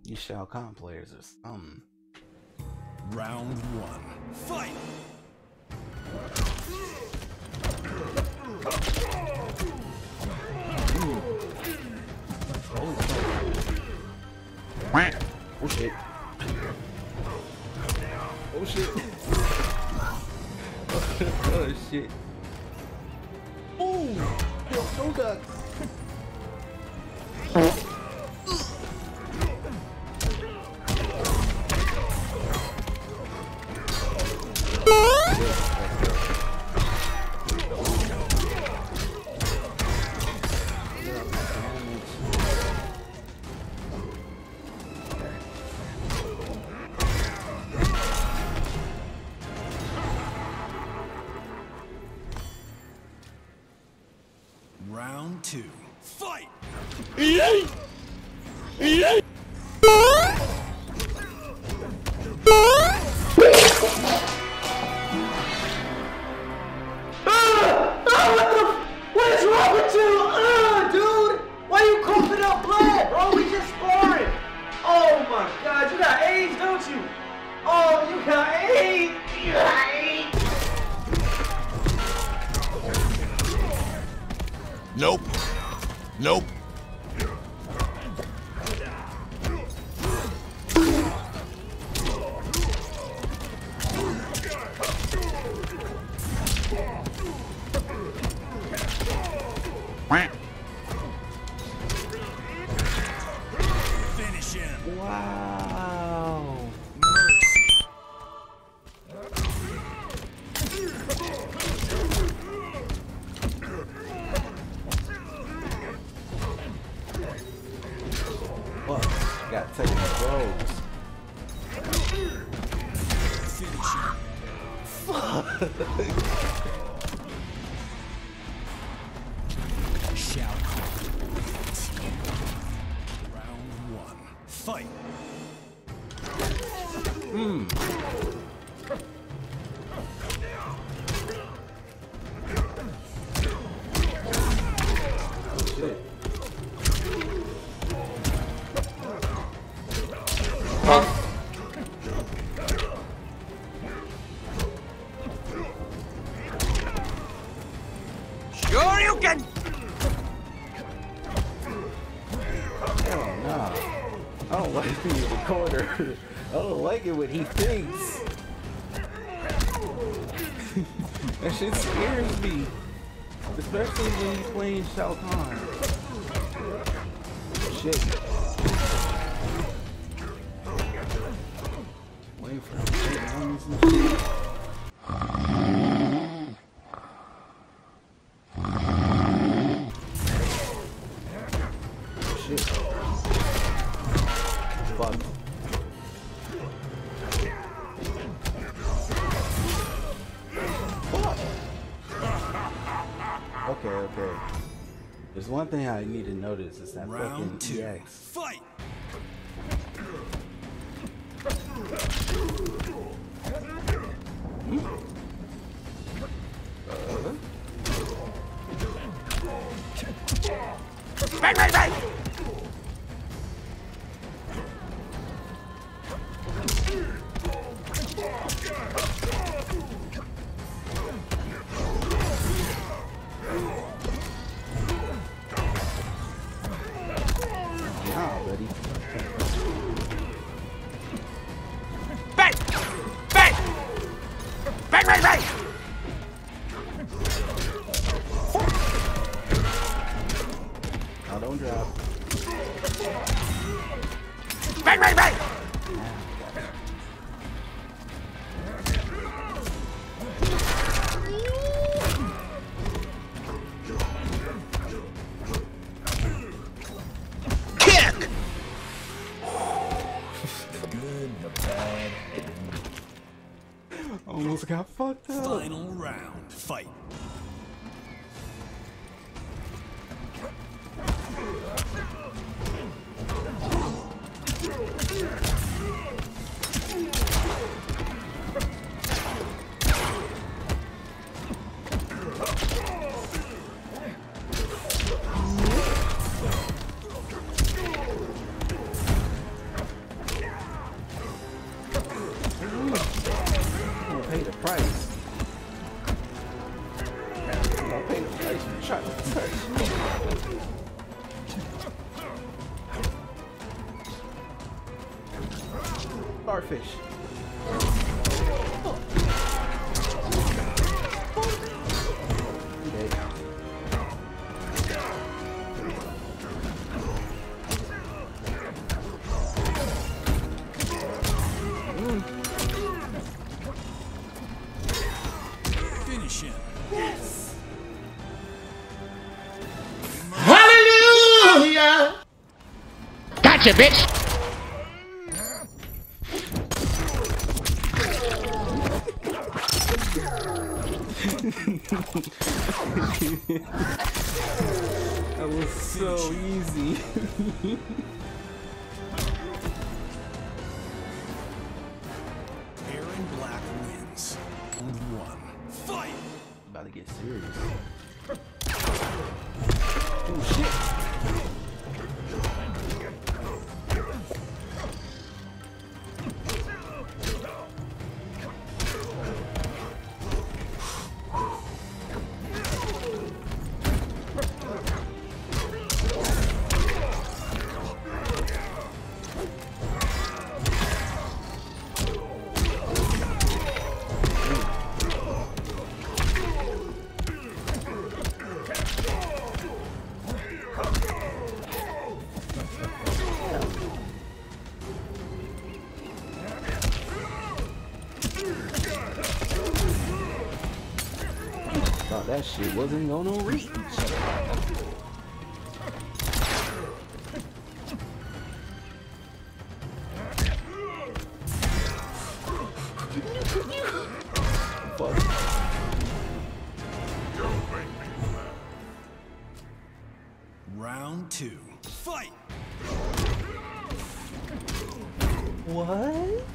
These Shao Kahn players are something. Round one. Fight! Oh shit. Oh shit. Oh shit. Oh! Yo, ducks. Round two. Fight! EA! EA! What is wrong with you? Dude! Why you coughing up blood, bro? We just sparring! Oh my god, you got AIDS, don't you? Oh, you got AIDS! You got AIDS! Nope. Nope. Finish him. Wow. Mercy. Fuck. Got taken throws. Finish him. Shao Kahn. Round one. Fight! Shit. Sure you can. Oh no. I don't like being in the corner. I don't like it when he thinks. That shit scares me. Especially when he's playing Shao Kahn. Shit. Waiting for him to get on some shit. Shit. Fuck. Okay. There's one thing I need to notice is that Round fucking two. EX. Fight! Bang, bang, bang. Nah, buddy. Bang. Bang. Bang, bang, bang. Now don't drop. Bang, bang, bang. Kick. Good, the bad, Almost got fucked up. final round. Fight! fish. Okay. Finish him. Hallelujah! Gotcha, bitch! That was so easy. Aaron Black wins. Round 1. Fight! About to get serious. Oh shit! Thought that shit wasn't gonna reach. Fuck. Round 2. Fight! What?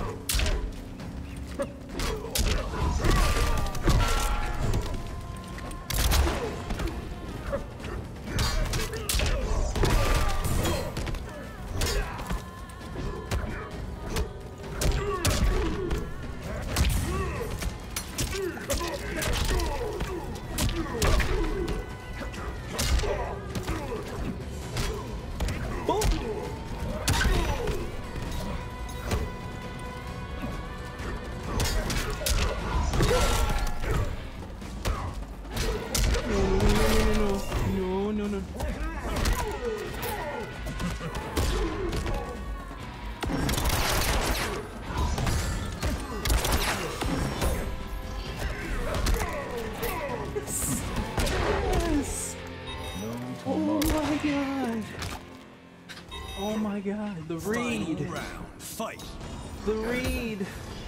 No. Yes. Oh my god. Oh my god. The read. Final round. Fight! The read.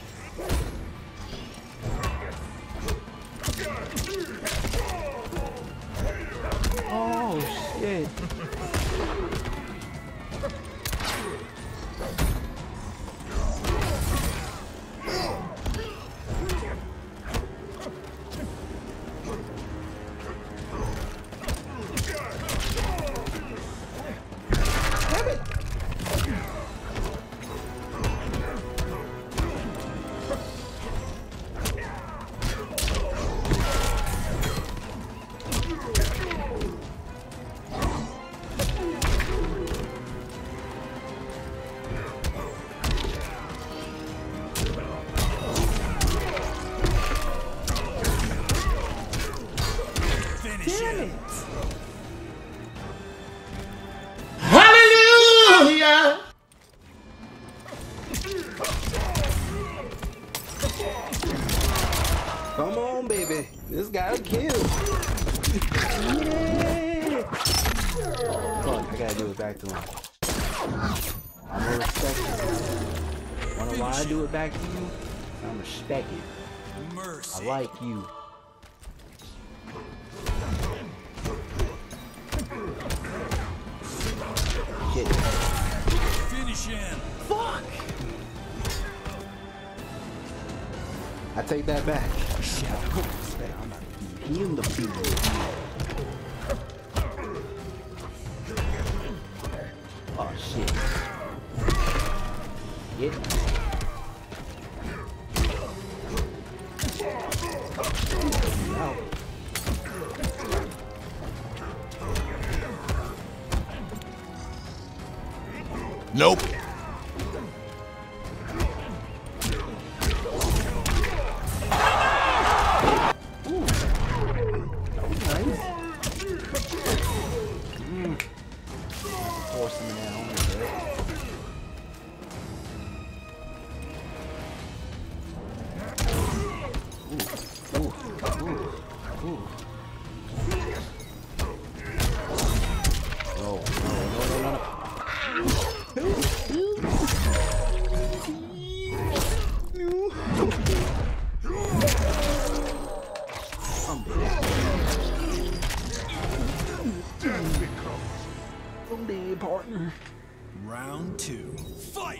Oh shit. Finish him! Hallelujah! Come on, baby. This gotta kill. Yeah. Fuck, I gotta do it back to him. I'm gonna respect it. Wanna why I do it back to you? I'm respect it. Mercy! I like you. Shit. Finish him! Fuck! I take that back. I'm not him the people. Oh shit. Get out. Nope. Ooh. No, no, no, I'm dead, partner. Round 2. Fight!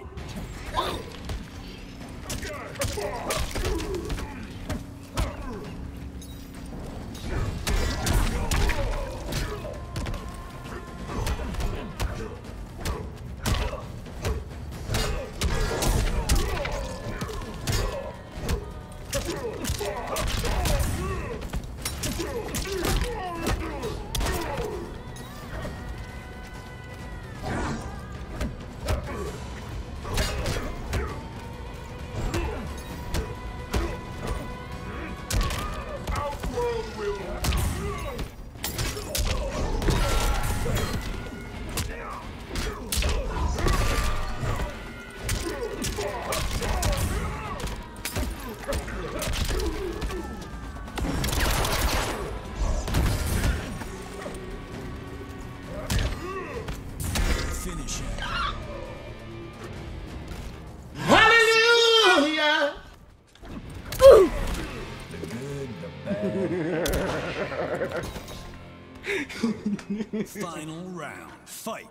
Finish it. Hallelujah! The good, the bad. Final round. Fight.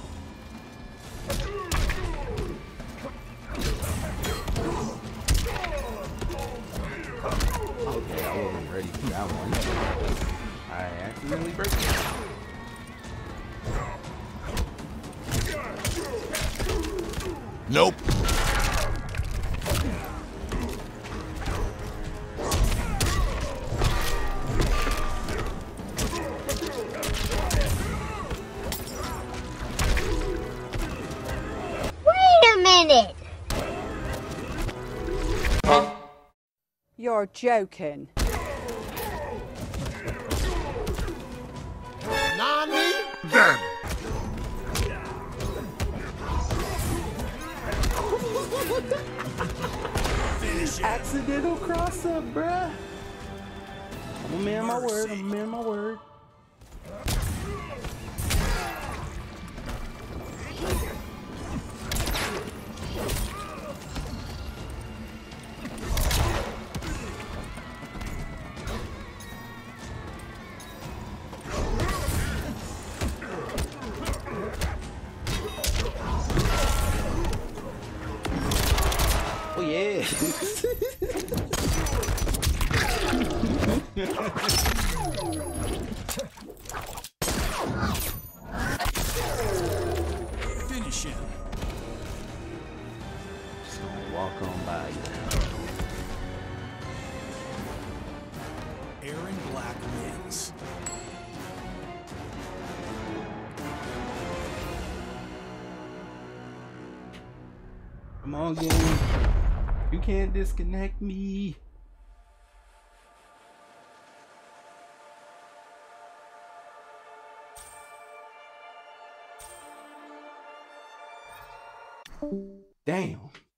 Okay, I wasn't ready for that one. I accidentally broke it. Nope. Wait a minute! You're joking. Nani? Then. Accidental cross up, bruh. I'm a man my word. I'm a man my word. Oh yeah. Finish him. Just gonna walk on by you. Aaron Black wins. Come on, game. You can't disconnect me. Damn.